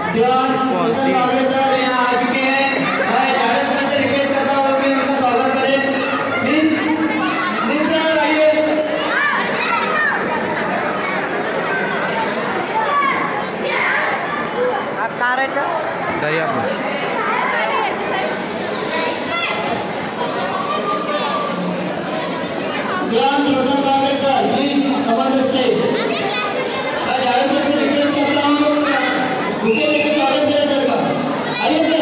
Shivan Roshan Bagle sir यहाँ आ चुके हैं। मैं जावेद सर से रिक्वेस्ट करता हूँ कि उनका स्वागत करें। प्लीज सर आइए। आप कहाँ रहे थे? Dariyapur. Shivan Roshan Bagle sir please come on the stage. मैं जावेद सर से रिक्वेस्ट करता हूँ बुके लेके स्वागत करें सर का। आइए sir.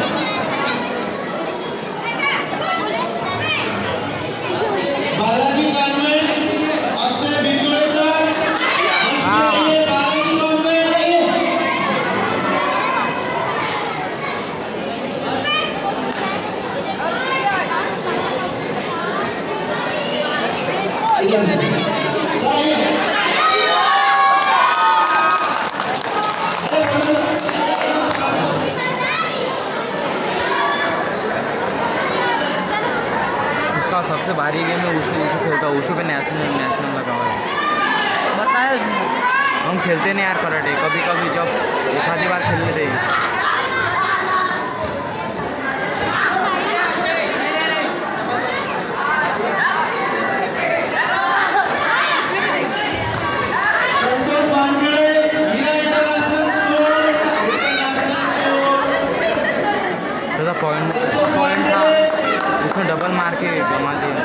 Balaji Convent Akshay Bitode sir आइए। बालाजी कॉन्वेंट आइए। सर आइए। उसका सबसे भारी गेम है उशू खेलता है। उशू पे नेशनल लगा हुआ है। बताया उसने। हम खेलते नहीं यार कराटे, कभी कभी जब एक आधी बार खेलने देंगे। पॉइंट था उसमें डबल मार के जमा दिया।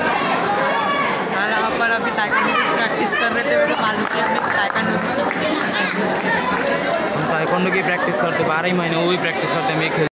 पर अभी ताइक्वांडो की प्रैक्टिस कर रहे थे। मेरे मालूम है हमने ताइक्वांडो की प्रैक्टिस करते 12 ही महीने वो भी प्रैक्टिस करते हैं। मैं